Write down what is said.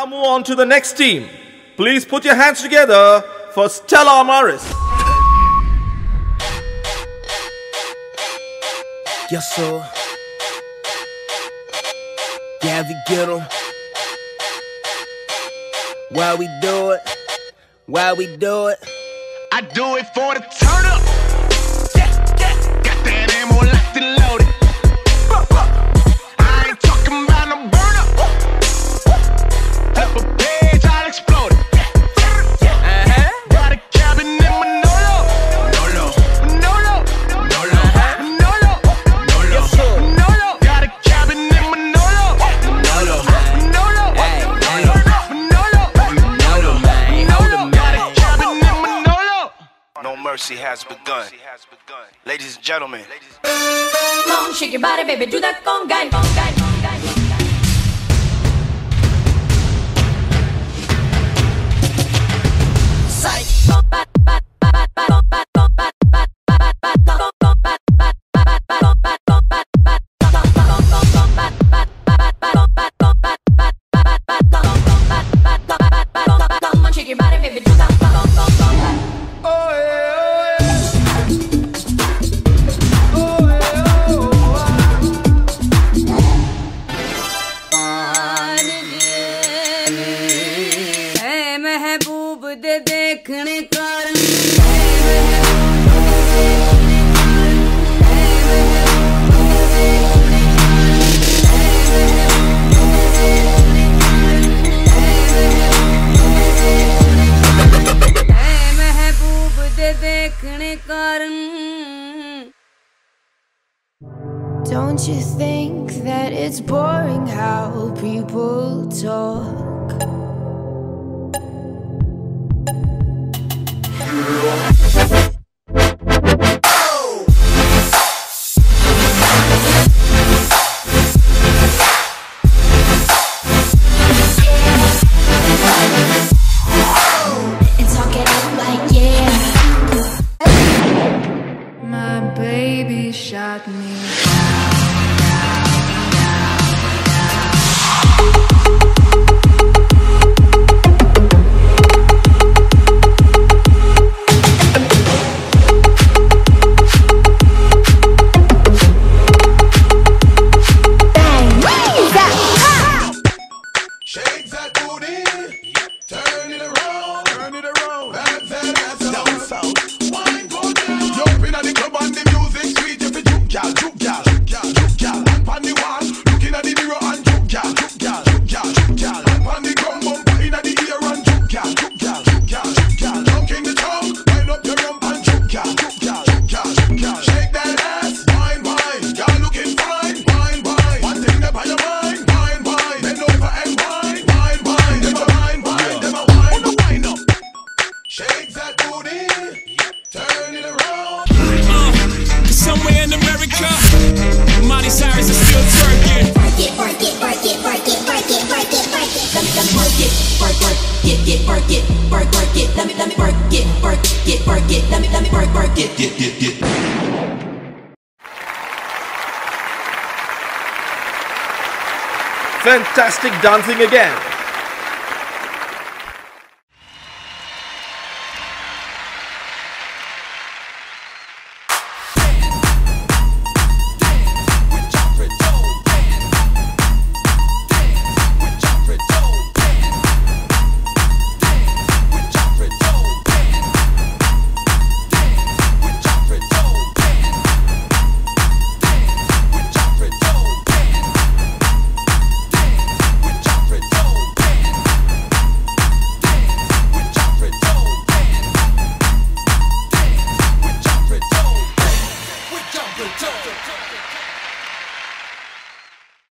now move on to the next team. Please put your hands together for Stella Amaris. Yes, sir. Yeah, we get 'em. Why we do it? Why we do it? I do it for the turn up. Got that ammo locked and loaded. I ain't talking about no burn up. Flip a page, I'll explode it. Got a cabin in Manolo. Manolo. Manolo. Manolo. Manolo. Manolo. Got a cabin in Manolo. Manolo. Manolo. Manolo. Manolo. Got a cabin in Manolo. No mercy has begun. Ladies and gentlemen. Come on, shake your body, baby, do that conga, conga, conga. Psych. Come on, shake your body, baby, do that conga. महबूब दे देखने कारण महबूब दे देखने कारण Don't you think that it's boring how people talk? And talk it out like yeah. My baby shot me. Shake that booty, turn it around, that's down south. Wine go down, jump in at the club and the music sweet. If you juke gal, juke gal, juke gal, up on the wall, looking at the mirror and juke gal, juke gal, juke gal, juke gal, up on the drum bumper in at the ear and juke gal, juke gal, juke gal, juke gal, jump in the tongue, wind up your rump and juke gal, juke gal, juke gal, juke gal, shake that ass, wine, wine, y'all looking fine, wine, wine, one thing that by your mind, wine, wine, bend over and wine. Shake that booty, turn it around. Somewhere in America, Miley Cyrus is still twerking. Work it, work it, work it, work it, work it, work it, work it. Let me work it, work it, work it, work it. Let me work it, work it, work it. Let me work it. Fantastic dancing again.